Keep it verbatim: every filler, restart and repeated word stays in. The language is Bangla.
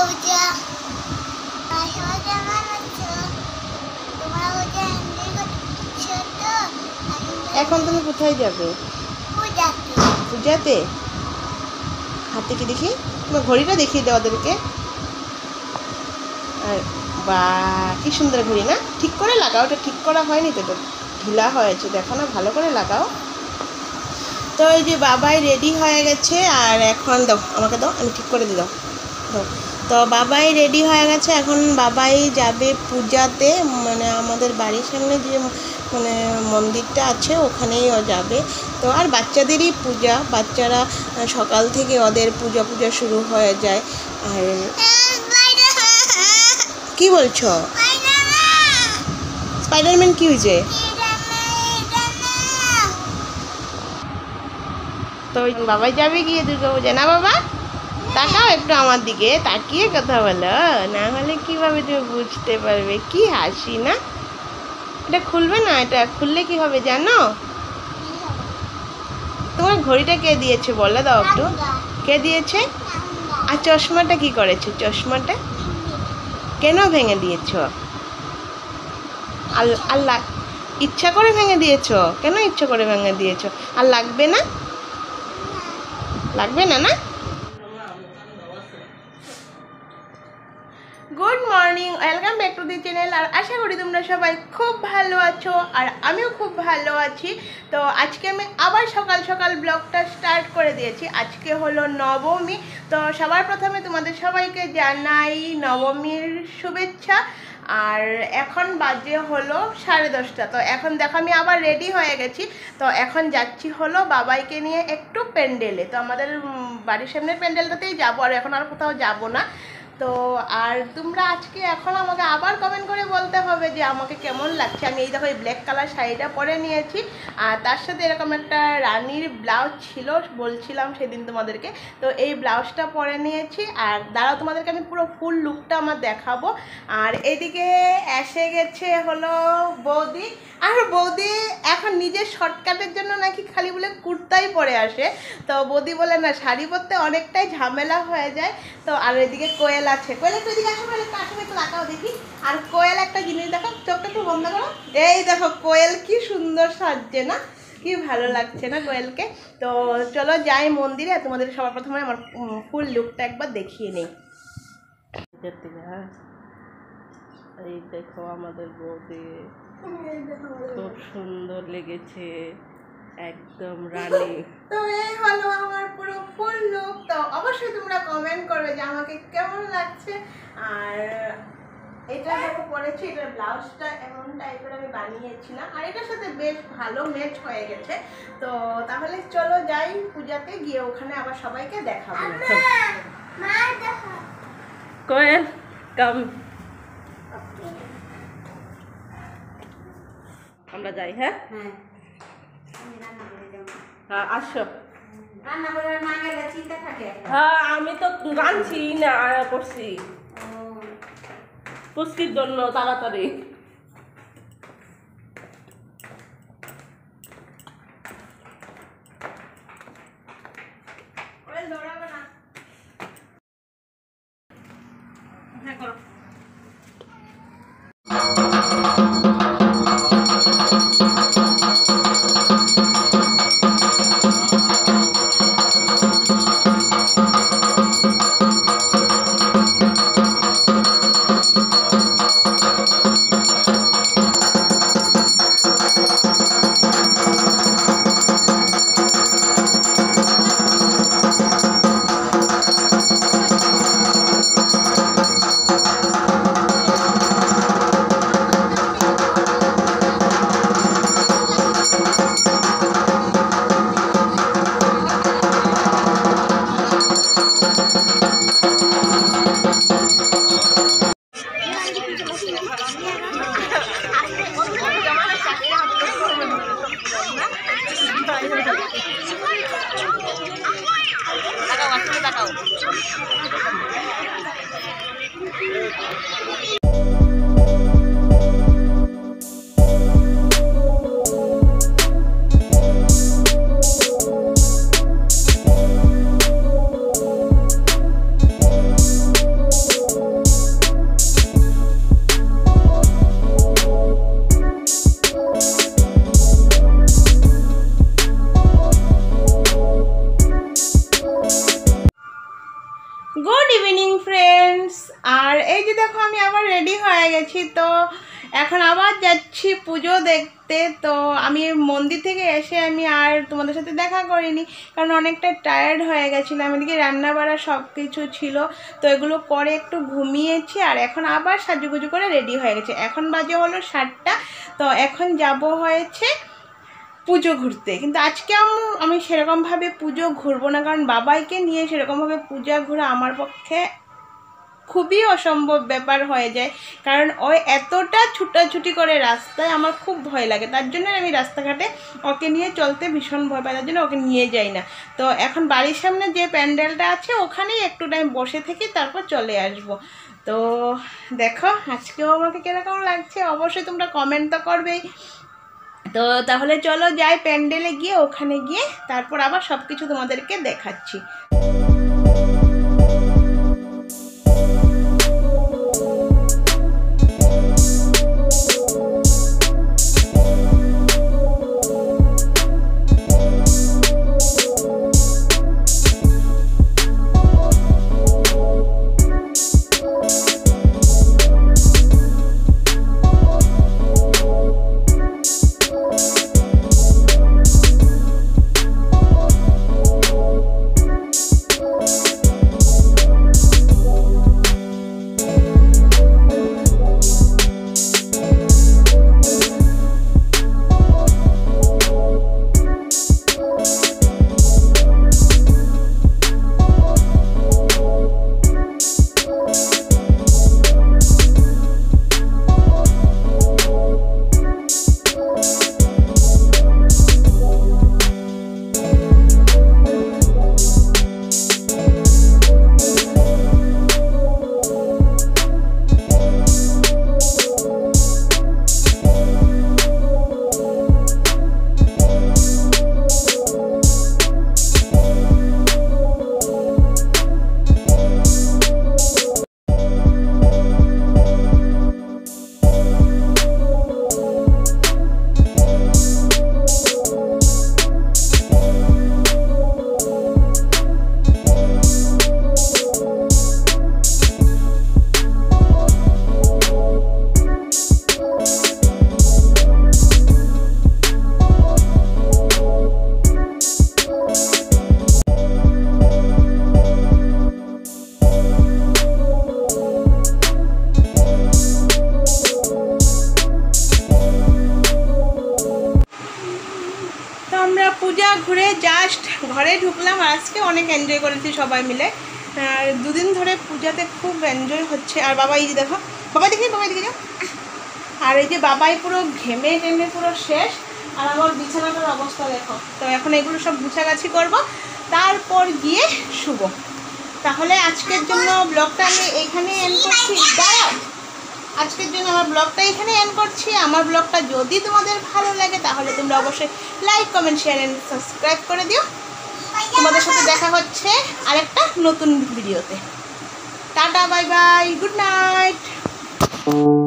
এখন তুমি কোথায় যাবে? পূজাতে। হাতে কি দেখি, তোমার ঘড়িটা দেখিয়ে দাও ওদেরকে। আর বা কি সুন্দর ঘড়ি না? ঠিক করে লাগাও, ওটা ঠিক করা হয়নি তো, এটা ঢিলা হয়েছে, দেখো না, ভালো করে লাগাও। তো এই যে বাবাই রেডি হয়ে গেছে, আর এখন দাও আমাকে, দাও আমি ঠিক করে দিই, দাও দাও। তো বাবাই রেডি হয়ে গেছে, এখন বাবাই যাবে পূজাতে, মানে আমাদের বাড়ির সামনে যে মানে মন্দিরটা আছে ওখানেই ও যাবে। তো আর বাচ্চাদেরই পূজা, বাচ্চারা সকাল থেকে ওদের পূজা পূজা শুরু হয়ে যায়। আর কি বলছো? স্পাইডারম্যান কি হয়েছে? তো বাবাই যাবে গিয়ে দুর্গা পূজা, না বাবা? তাকাও একটু আমার দিকে, তাকিয়ে কথা বলো, না হলে কিভাবে তুমি বুঝতে পারবে? কি হাসি না? এটা খুলবে না, এটা খুললে কি হবে জানো? তোমার ঘড়িটা কে দিয়েছে বলে দাও একটু, কে দিয়েছে? আর চশমাটা কি করেছো? চশমাটা কেন ভেঙে দিয়েছ? আল্লাহ ইচ্ছা করে ভেঙে দিয়েছো? কেন ইচ্ছা করে ভেঙে দিয়েছো? আর লাগবে না, লাগবে না না? Good morning, welcome back to the channel. আর আশা করি তোমরা সবাই খুব ভালো আছো, আর আমিও খুব ভালো আছি। তো আজকে আমি আবার সকাল সকাল ব্লগটা স্টার্ট করে দিয়েছি। আজকে হলো নবমী, তো সবার প্রথমে তোমাদের সবাইকে জানাই নবমীর শুভেচ্ছা। আর এখন বাজে হলো সাড়ে দশটা। তো এখন দেখো আমি আবার রেডি হয়ে গেছি। তো এখন যাচ্ছি হলো বাবাইকে নিয়ে একটু প্যান্ডেলে। তো আমাদের বাড়ির সামনের প্যান্ডেলটাতেই যাবো, আর এখন আর কোথাও যাবো না। তো আর তোমরা আজকে এখন আমাকে আবার কমেন্ট করে বলতে হবে যে আমাকে কেমন লাগছে। আমি এই দেখো এই ব্ল্যাক কালার শাড়িটা পরে নিয়েছি, আর তার সাথে এরকম একটা রানীর ব্লাউজ ছিল, বলছিলাম সেদিন তোমাদেরকে। তো এই ব্লাউজটা পরে নিয়েছি, আর দাঁড়াও তোমাদেরকে আমি পুরো ফুল লুকটা আমার দেখাবো। আর এদিকে এসে গেছে হলো বৌদি। আর বৌদি এখন নিজের শর্টকাটের জন্য নাকি খালি বলে কুর্তাই পরে আসে। তো বৌদি বলে না, শাড়ি পরতে অনেকটাই ঝামেলা হয়ে যায়। তো আর এদিকে কোয়েল আছে, কোয়েল একটু এদিকে আসো, একটু আসো, একটু তাকাও দেখি। আর কোয়েল একটা জিনিস দেখো, চোখটা একটু বন্ধ করো, এই দেখো কোয়েল কি সুন্দর সাজছে না? কি ভালো লাগছে না কোয়েলকে? তো চলো যাই মন্দিরে, তোমাদের সবার প্রথমে আমার ফুল লুকটা একবার দেখিয়ে নেই। এই দেখো আমাদের বৌদি খুব সুন্দর লেগেছে, একদম রানী। তো এই হলো আমার পুরো ফুল লুক। তো অবশ্যই তোমরা কমেন্ট করবে যে আমাকে কেমন লাগছে। আর এটা দেখো পরেছি, এটার ব্লাউজটা এমন টাইপের আমি বানিয়েছিলাম, আর এটার সাথে বেশ ভালো ম্যাচ হয়ে গেছে। তো তাহলে চলো যাই পূজাতে, গিয়ে ওখানে আবার সবাইকে দেখাবো। কোয়েল কাম, আমরা যাই। হ্যাঁ হ্যাঁ আসো। হ্যাঁ আমি তো গানছি না, করছি পুষ্টির জন্য তাড়াতাড়ি। হ্যাঁ করো। Good evening friends. আর এই যে দেখো আমি আবার রেডি হয়ে গেছি, তো এখন আবার যাচ্ছি পুজো দেখতে। তো আমি মন্দির থেকে এসে আমি আর তোমাদের সাথে দেখা করিনি, কারণ অনেকটা টায়ার্ড হয়ে গেছিলাম। এদিকে রান্না বাড়া সব কিছু ছিল, তো এগুলো করে একটু ঘুমিয়েছি। আর এখন আবার সাজুগুজু করে রেডি হয়ে গেছে। এখন বাজে হলো সাতটা। তো এখন যাব হয়েছে পুজো ঘুরতে, কিন্তু আজকে আমি সেরকমভাবে পুজো ঘুরবো না, কারণ বাবাইকে নিয়ে সেরকমভাবে পূজা ঘোরা আমার পক্ষে খুবই অসম্ভব ব্যাপার হয়ে যায়। কারণ ওই এতটা ছুটাছুটি করে রাস্তায় আমার খুব ভয় লাগে, তার জন্য আমি রাস্তাঘাটে ওকে নিয়ে চলতে ভীষণ ভয় পাই, তার জন্য ওকে নিয়ে যাই না। তো এখন বাড়ির সামনে যে প্যান্ডেলটা আছে ওখানেই একটু টাইম বসে থেকে তারপর চলে আসব। তো দেখো আজকেও আমাকে কীরকম লাগছে অবশ্যই তোমরা কমেন্ট তো করবেই। তো তাহলে চলো যাই প্যান্ডেলে গিয়ে, ওখানে গিয়ে তারপর আবার সব কিছু তোমাদেরকে দেখাচ্ছি। পূজা ঘুরে জাস্ট ঘরে ঢুকলাম। আজকে অনেক এনজয় করেছি সবাই মিলে, আর দুদিন ধরে পূজাতে খুব এনজয় হচ্ছে। আর বাবা এই যে দেখো, বাবা দেখি বাবা দিকে যাও। আর এই যে বাবাই পুরো ঘেমে টেমে পুরো শেষ, আর আমার বিছানাটার অবস্থা দেখো। তো এখন এগুলো সব গুছাগাছি করব, তারপর গিয়ে শুভ। তাহলে আজকের জন্য ব্লগটা আমি এইখানে এন্ড করছি। দাঁড়াও, আজকের জন্য আমার ব্লগটা এখানে এন্ড করছি। আমার ব্লগটা যদি তোমাদের ভালো লাগে তাহলে তোমরা অবশ্যই like comment share and subscribe করে দিও। তোমাদের সাথে দেখা হচ্ছে আরেকটা নতুন ভিডিওতে। Tata, bye bye, good night.